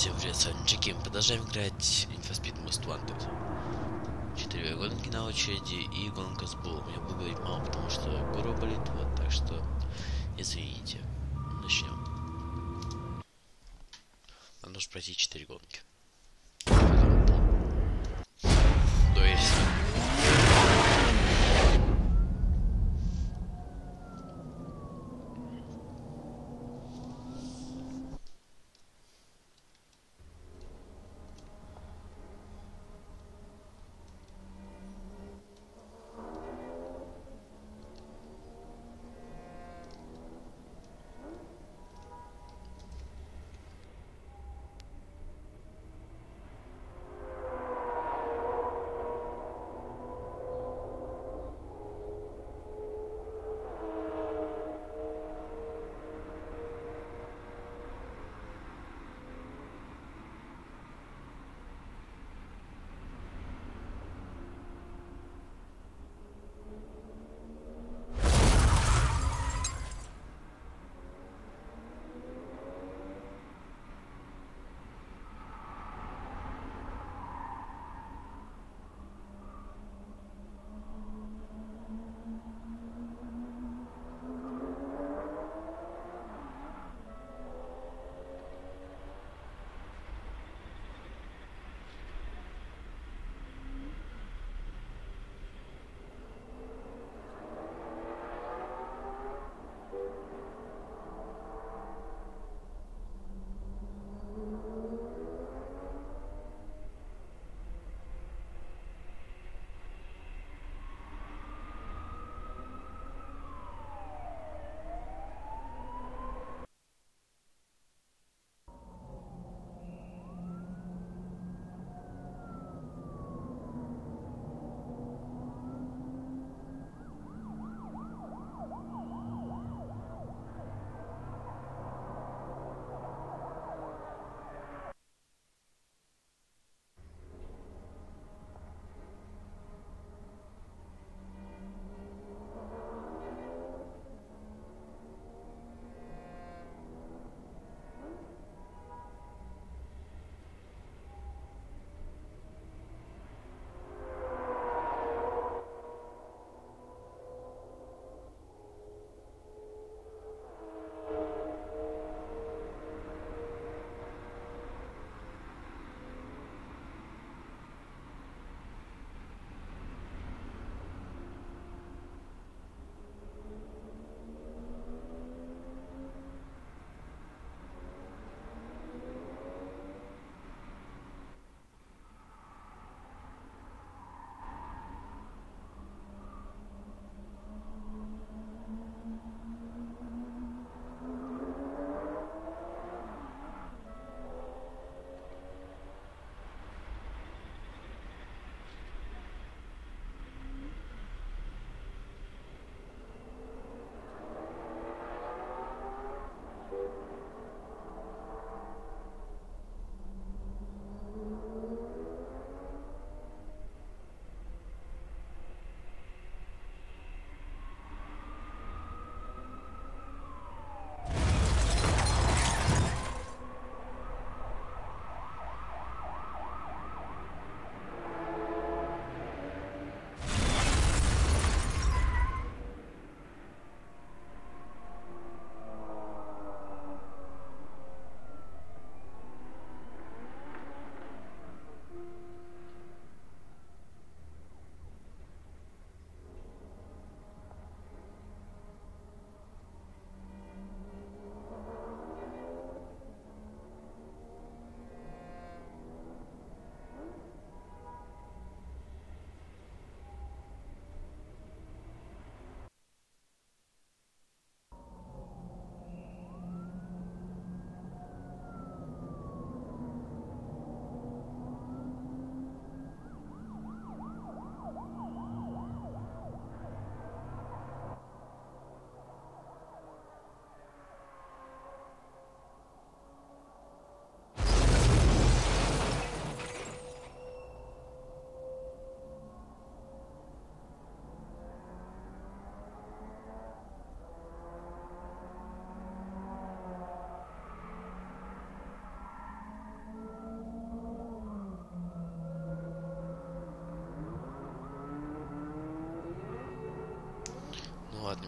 Всем привет, с вами Джеки. Мы продолжаем играть Need for Speed Most Wanted. 4 гонки на очереди и гонка с Буллом. Я буду говорить мало, потому что горло болит, вот, так что извините. Начнем. Нам нужно пройти 4 гонки. То есть...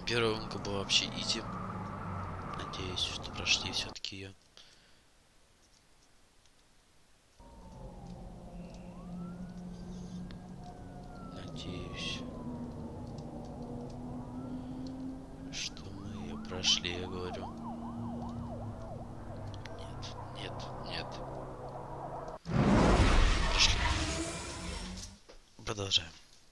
Первая гонка была вообще изи. Надеюсь, что прошли все-таки ее. Надеюсь, что мы ее прошли, я говорю. Нет, нет, нет. Прошли. Продолжаем.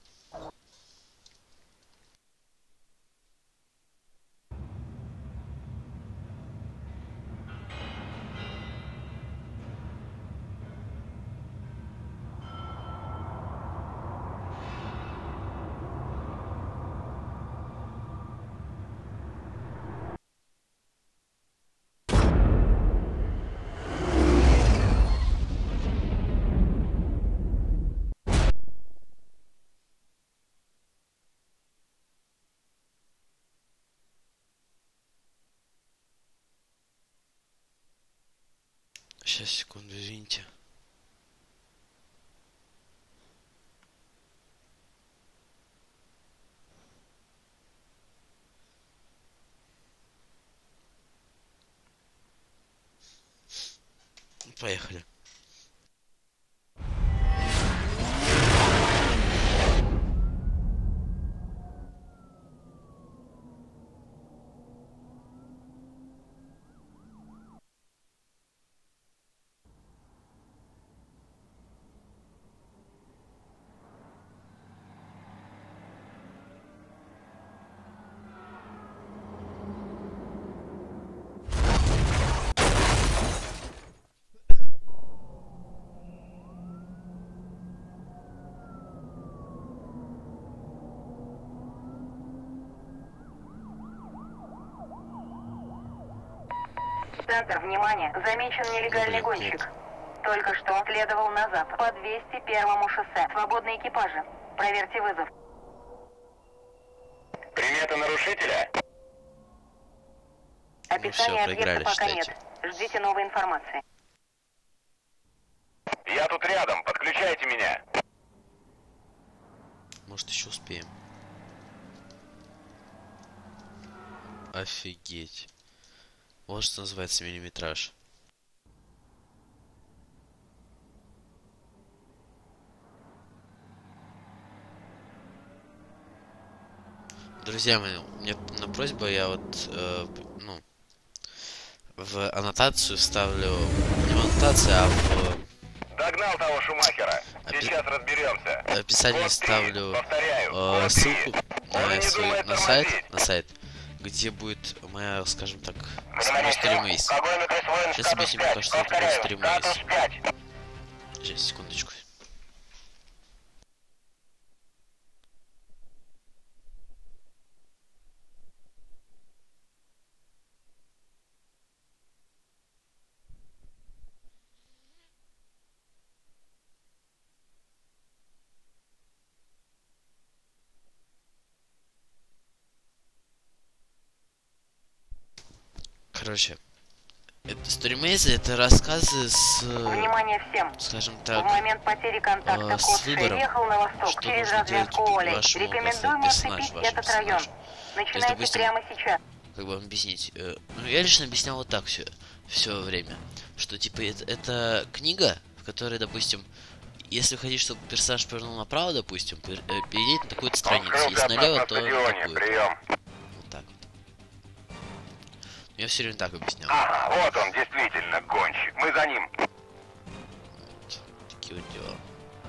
Сейчас, секунду, извините. Поехали. Центр, внимание! Замечен нелегальный гонщик. Только что следовал на запад по 201-му шоссе. Свободные экипажи. Проверьте вызов. Примета нарушителя? Описания проиграли, объекта пока считайте. нет. Ждите новой информации. Я тут рядом, подключайте меня. Может, еще успеем. Офигеть. Вот что называется миллиметраж. Друзья мои, у меня на просьба, я вот, ну, в аннотацию ставлю, не в аннотацию, а в Догнал того Шумахера. Сейчас разберемся. описании Код 3, ставлю повторяю, код 3. ссылку Он и не думает на сайт, где будет моя, скажем так, Внимание, стримейс. огонь присвоен Сейчас статус объясню пока 5. что это будет Повторяю, стримейс. статус 5. Сейчас, секундочку. Короче, это стримейсы, это рассказы с, Внимание всем! скажем В так, момент потери контакта с Косши выбором, ехал на восток что через нужно делать развязку Оли. вашему Рекомендуем персонажу, оцепить вашему этот район. персонажу. Начинайте допустим, прямо сейчас. как бы вам объяснить. Ну, я лично объяснял вот так все время. Что, типа, это книга, в которой, допустим, если вы хотите, чтобы персонаж повернул направо, допустим, перейдите на такую-то страницу. Если налево, то на такую. Прием. Вот так вот. Я все время так объяснял. Ага, вот он, действительно, гонщик. Мы за ним. Вот, такие вот дела.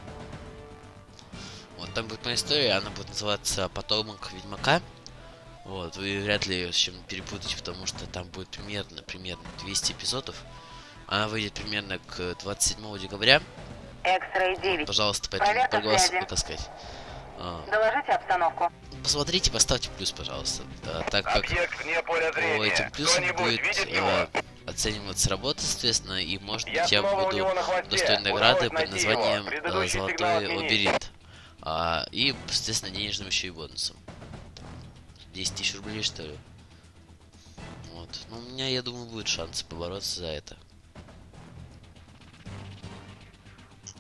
Вот там будет моя история, она будет называться «Потомок Ведьмака». Вот, вы вряд ли ее с чем перепутаете, потому что там будет примерно 200 эпизодов. Она выйдет примерно к 27 декабря. Экс-рей 9. Пожалуйста, поэтому Проверка проголосуйте, связи. так сказать. Доложите обстановку. Посмотрите, поставьте плюс, пожалуйста. Так как Объект вне поля по зрения. этим плюсам Кто-нибудь будет видит его? оцениваться работа, соответственно, и может Я быть я снова у буду него на хвосте. удостоен награды Удалось под найти его. названием Предыдущий сигнал «Золотой отменить». лабиринт». И, соответственно, денежным еще и бонусом. 10 тысяч рублей, что ли? Вот. Ну, у меня, я думаю, будет шанс побороться за это.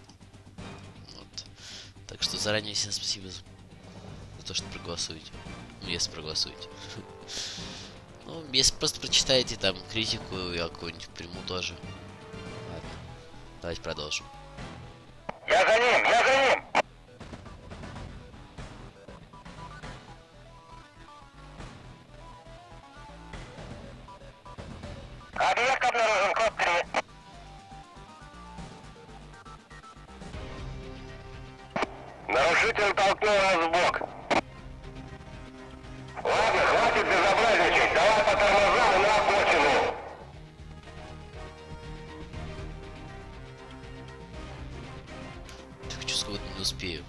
Вот. Так что заранее всем спасибо за то, что проголосуете. Ну, если проголосуете. Ну, если просто прочитаете там критику, я какую-нибудь приму тоже. Ладно, давайте продолжим. Я за ним, я за ним! Объект обнаружен, код 3. Нарушитель толкнул нас в бок. Ладно, хватит безобразничать, давай по тормозам и на обочину. Так, что сколько не успею.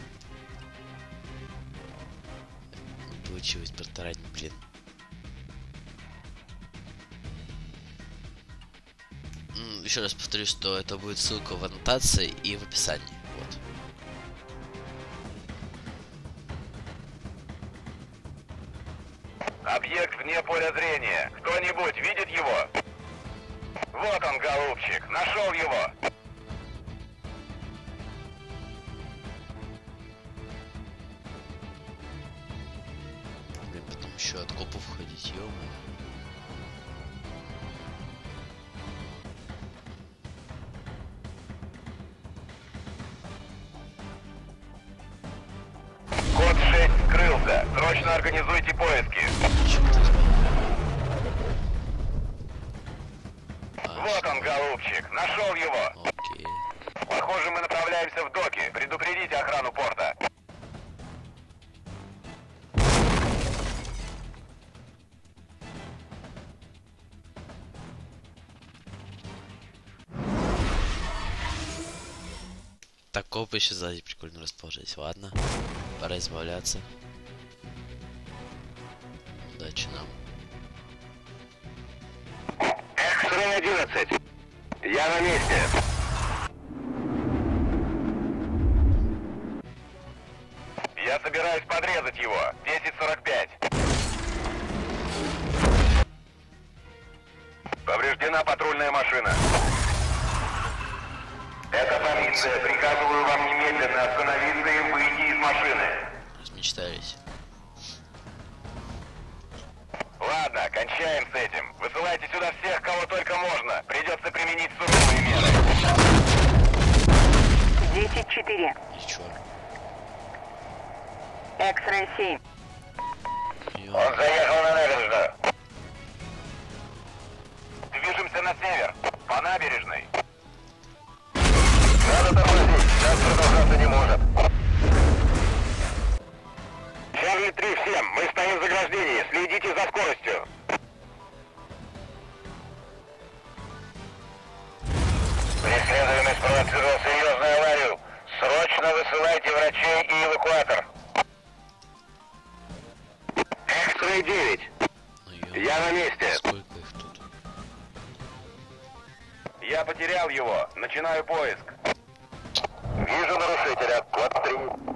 Не получилось протаранить, блин. Еще раз повторю, что это будет ссылка в аннотации и в описании. Вот. Объект вне поля зрения. Кто-нибудь видит его? Вот он, голубчик. Нашел его. Блин, потом еще от копов ходить, ё-моё. Код 6 скрылся. Срочно организуйте поиски. Чё ты сделал? Вот он, голубчик. Нашел его. Окей. Похоже, мы направляемся в доки. Предупредите охрану порта. Так, копы еще сзади прикольно расположить. Ладно, пора избавляться. Удачи нам. Экс-рэй 11. Я на месте. Я собираюсь подрезать его. 10:45. Повреждена патрульная машина. Это полиция. Приказываю вам немедленно остановиться и выйти из машины. Размечтались. Ладно, кончаем с этим. Высылайте сюда всех, кого только можно. Придется применить суровые меры. 10-4. И чё? Экс-рэй 7. Ё, заехал на набережную. Движемся на север. По набережной. Надо тормозить. Так продолжаться не может. Чарли 3 всем. Мы стоим в заграждении. Следите за скоростью. Преследуемый спровоцировал серьезную аварию. Срочно высылайте врачей и эвакуатор. Экс-рэй 9. ну ё, Я на месте. сколько их тут? Я потерял его. Начинаю поиск. Вижу нарушителя. Код 3.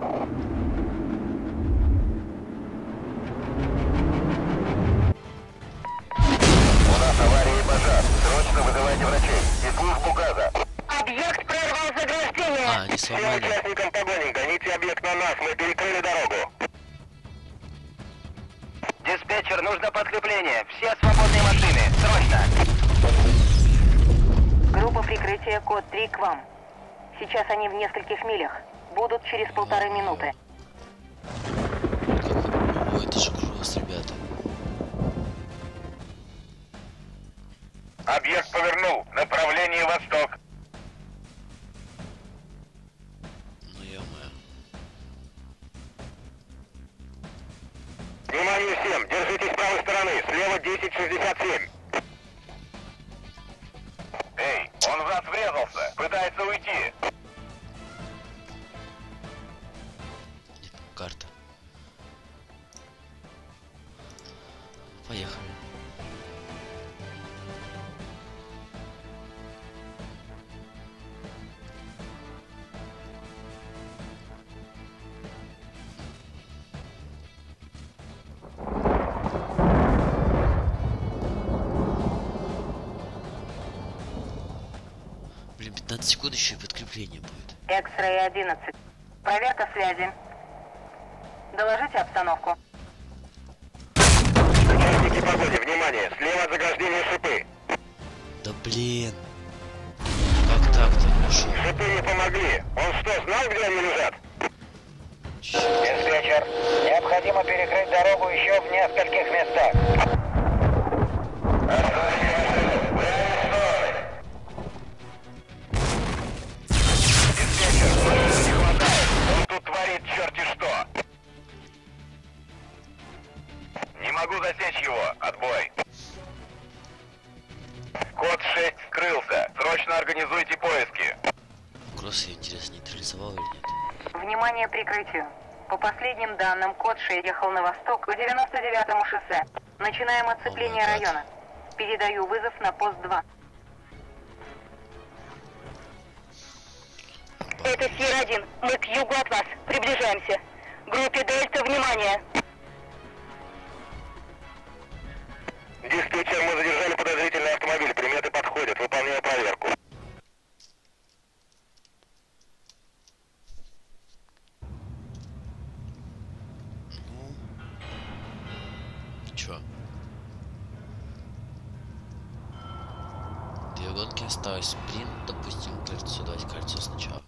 У нас авария и пожар. Срочно вызывайте врачей. И службу газа. Объект прорвал заграждение. А, они Всем сломали. участникам погони. Гоните объект на нас. Мы перекрыли дорогу. Диспетчер, нужно подкрепление. Все свободные машины. Срочно. Группа прикрытия код 3 к вам. Сейчас они в нескольких милях. Будут через 1,5 минуты. Ой, это же груз, ребята. Объект повернул. Направление восток. Ну ё-моё. Внимание всем. Держитесь правой стороны. Слева 1067. Эй, он в нас врезался. Пытается уйти. Нет, карта. Поехали. Блин, 15 секунд еще и подкрепление будет. Экс-рэй 11. Проверка связи. Доложите обстановку. внимание! Слева от заграждения шипы! Да блин. Как так-то? Шо? Шипы не помогли! Он что, знал, где они лежат? Чё? Диспетчер, необходимо перекрыть дорогу еще в нескольких местах. Диспетчер, больше не хватает! Он тут творит черти что! Не могу засечь его! Отбой! Код 6 скрылся! Срочно организуйте поиски! Кросс, интересно, нейтрализовал или нет? Внимание, прикрытию. По последним данным, код 6 ехал на восток по 99-му шоссе. Начинаем оцепление О май гад. района. Передаю вызов на пост 2. Это Сьерра-1. Мы к югу от вас. Приближаемся. Группе Дельта, внимание. Диспетчер, мы задержали подозрительный автомобиль. Приметы подходят. Выполняю проверку. Ну... Чё? Две гонки осталось. Спринт, допустим, кольцо. Давайте кольцо сначала.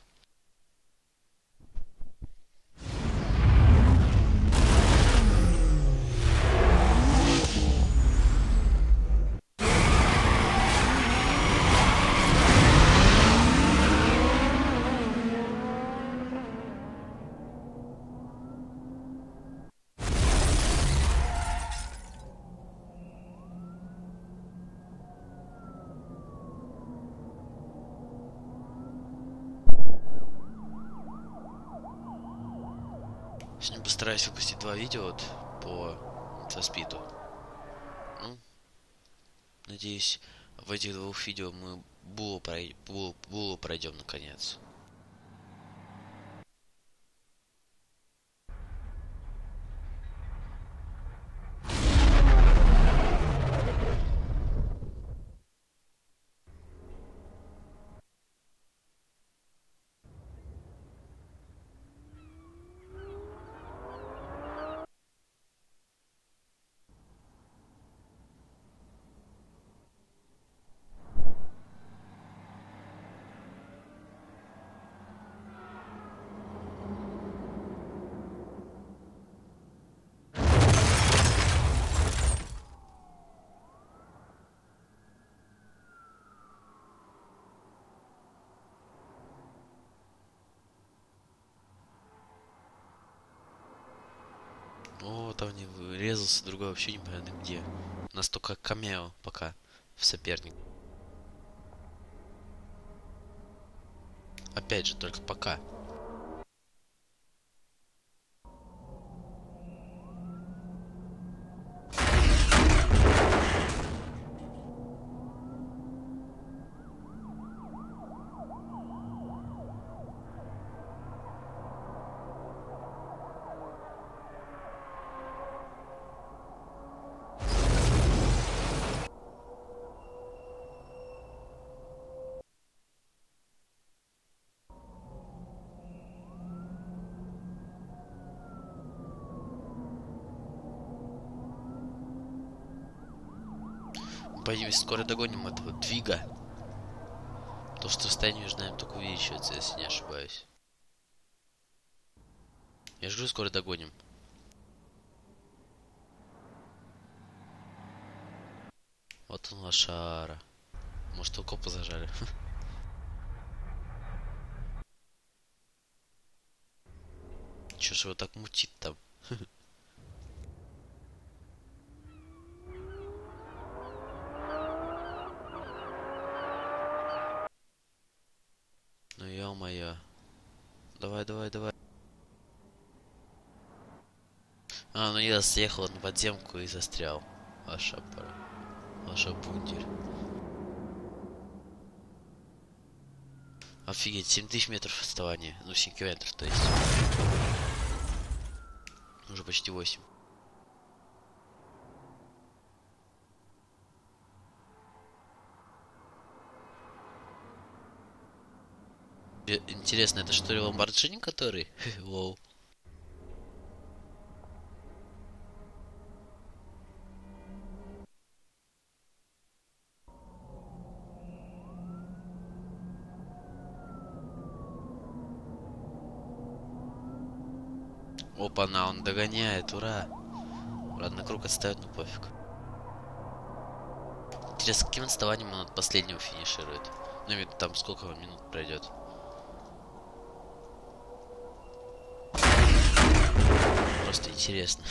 Сегодня постараюсь выпустить 2 видео вот по инфоспиду. Ну, надеюсь, в этих 2 видео мы Булу пройдем наконец. О, там не врезался, другой вообще непонятно где. Настолько камео пока в соперник. Опять же, только пока. Боюсь, скоро догоним этого двига. То, что расстояние между нами только увеличивается, если не ошибаюсь. Я же говорю, скоро догоним. Вот он, лошара. Может, его копы зажали. Чё ж его так мутит там? Ну ё-моё. Давай, давай, давай. А, ну я съехал на подземку и застрял. Ваша пора. Ваша бунтирь. Офигеть, 7000 метров отставания. Ну, 7 километров, то есть. Уже почти 8. Интересно, это что ли Ламборджини который? Лоу. Опа-на, он догоняет, ура! Ладно, круг отстает, но пофиг. Интересно, с каким отставанием он от последнего финиширует? Ну, именно там сколько минут пройдет? Просто интересно.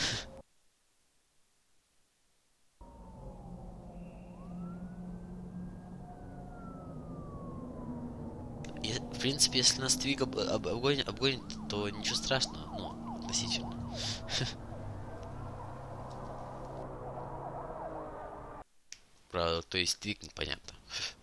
В принципе, если нас Твиг обгонит, то ничего страшного, ну, относительно. Правда, то есть Твиг непонятно.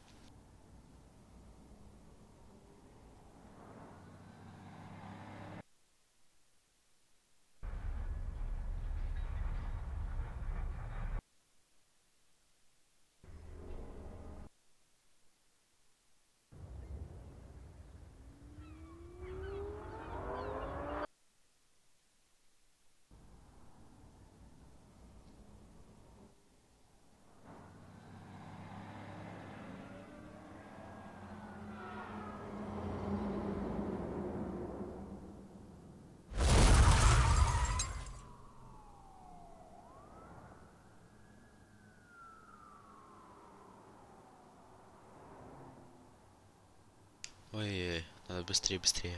Ой, надо быстрее, быстрее.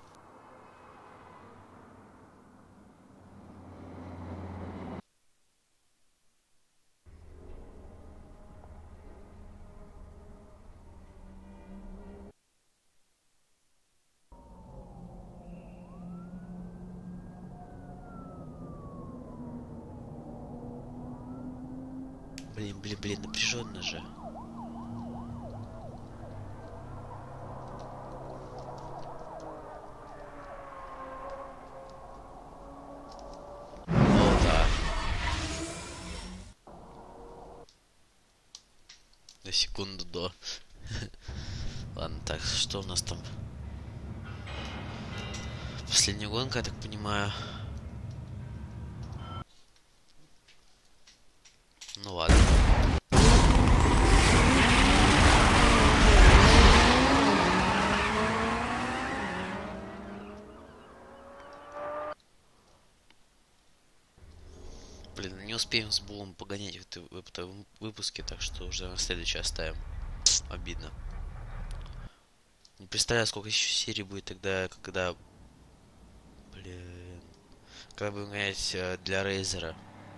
Блин, напряженно же. О, да. На секунду до. Ладно, так, что у нас там? Последняя гонка, я так понимаю. Ну ладно. Блин, не успеем с Булом погонять в этом выпуске, так что уже на следующий оставим. Обидно. Не представляю, сколько еще серий будет тогда, когда... Блин... Когда будем гонять для Рейзера.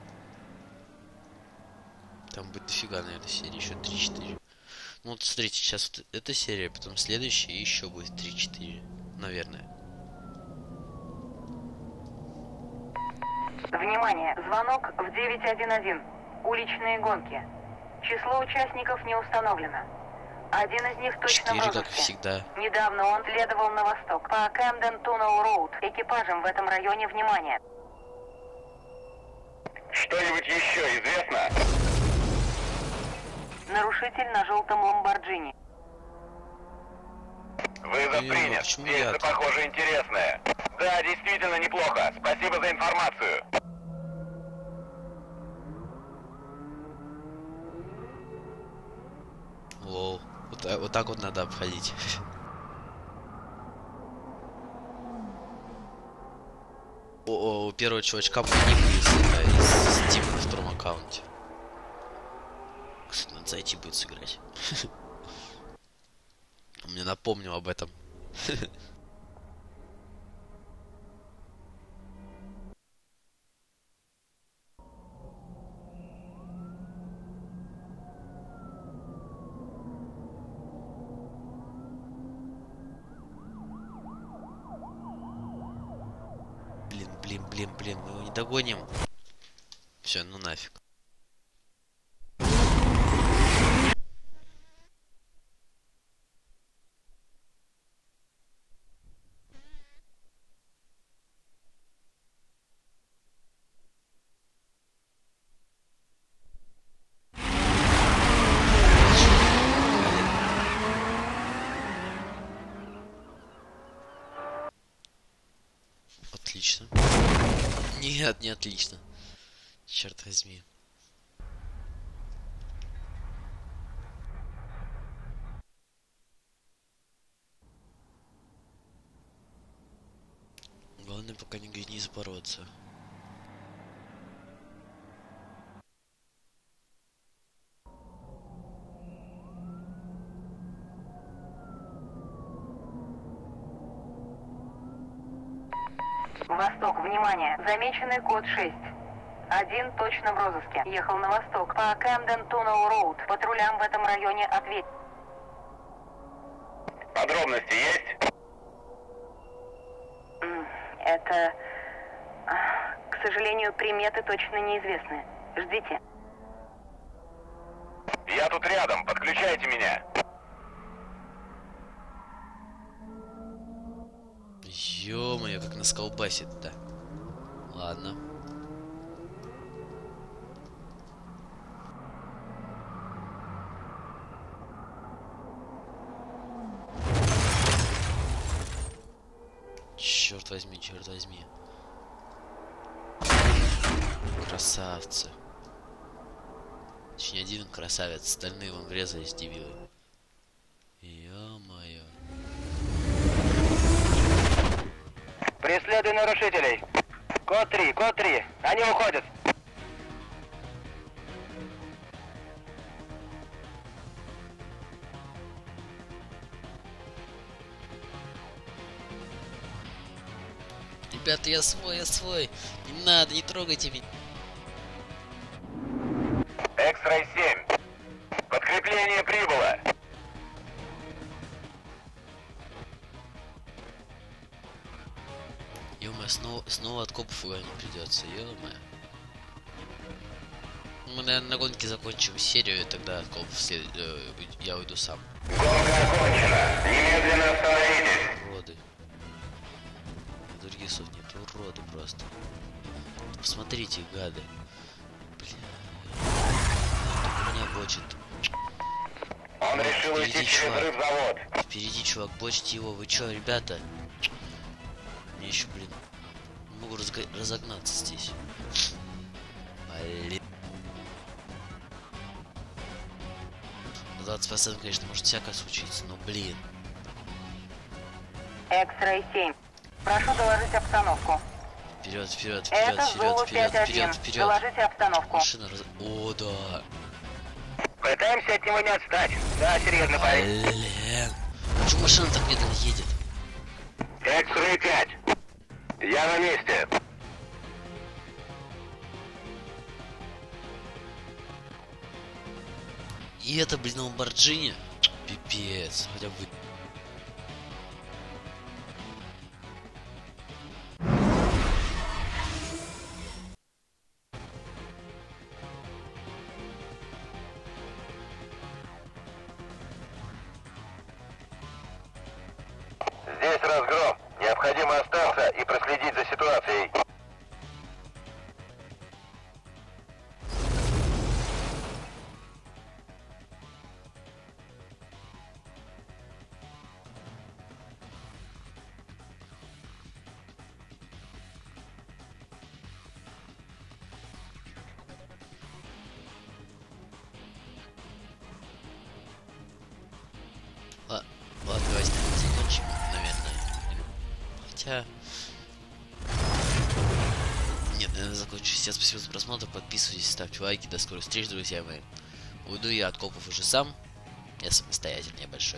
Там будет дофига, наверное, серии, еще 3-4. Ну вот смотрите, сейчас вот эта серия, потом следующая, и еще будет 3-4. Наверное. Внимание! Звонок в 911. Уличные гонки. Число участников не установлено. Один из них точно в 4, как розыске. всегда. Недавно он следовал на восток по Camden Tunnel Road. Экипажам в этом районе внимание. Что-нибудь еще известно? Нарушитель на желтом Ламборджини. Вызов принят. почему Действие, я-то? похоже, интересное. Да, действительно неплохо. Спасибо за информацию. Лол. Вот так вот надо обходить. У первого чувачка ник из Steam на втором аккаунте. Кстати, надо зайти будет сыграть. Он мне напомнил об этом. Блин, мы его не догоним. Все, ну нафиг. Отлично. Нет, не отлично. Черт возьми. Главное Главное, пока не запороться. Восток, внимание, замеченный код 6. Один точно в розыске. Ехал на восток по Кэмден Туннел Роуд. Патрулям в этом районе ответь. Подробности есть? Это... К сожалению, приметы точно неизвестны. Ждите. Я тут рядом, подключайте меня. Ё-моё, как нас колбасит-то. Ладно. Черт возьми, черт возьми. Красавцы. Точнее, один красавец, остальные вон врезались, дебилы. Ё-моё. Преследуй нарушителей. Код 3, они уходят. Ребята, я свой, я свой. Не надо, не трогайте меня. Экс-Рэй 7. Подкрепление прибыло. Ё-моё, снова от копов угонять придется, ё-моё. Мы, наверное, на гонке закончим серию, и тогда от копов я уйду сам. Гонка окончена. Немедленно остановитесь. Уроды. Других слов нет, уроды просто. Посмотрите, гады. Бля. Меня бочит. Он решил Впереди уйти через чувак. рыбзавод. Впереди чувак, бочите его. Вы чё, ребята? Мне еще, блин, не могу разогнаться здесь. Блин. На 20%, конечно, может всякое случиться, но блин. Экс-Рэй 7. Прошу доложить обстановку. Вперед, вперед, вперед, Это вперед, Зулу вперед, 5-1. вперед, вперед. Доложите обстановку. Машина О, да. Пытаемся от него не отстать. Да, серьезно, парень. Блин. Почему машина так медленно едет? Экс-Рэй 5. Я на месте. И это, блин, Ламборджини? Пипец. Хотя бы... Здесь разгром. Необходимо остаться и проследить за ситуацией. Ладно, давайте закончим, наверное. Хотя... Нет, наверное, закончу. Всем спасибо за просмотр, подписывайтесь, ставьте лайки. До скорых встреч, друзья мои. Уйду я от копов уже сам. Я самостоятельный, я большой.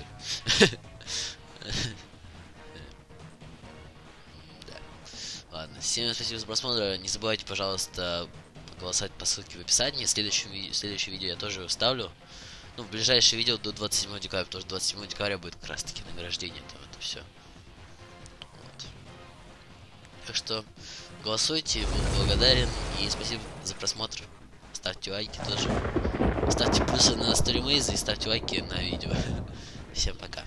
Ладно, всем спасибо за просмотр. Не забывайте, пожалуйста, голосовать по ссылке в описании. Следующее видео я тоже вставлю. Ну, в ближайшее видео до 27 декабря, потому что 27 декабря будет как раз таки награждение. Это все. Вот. Так что голосуйте, буду благодарен. И спасибо за просмотр. Ставьте лайки тоже. Ставьте плюсы на стримы и ставьте лайки на видео. Всем пока.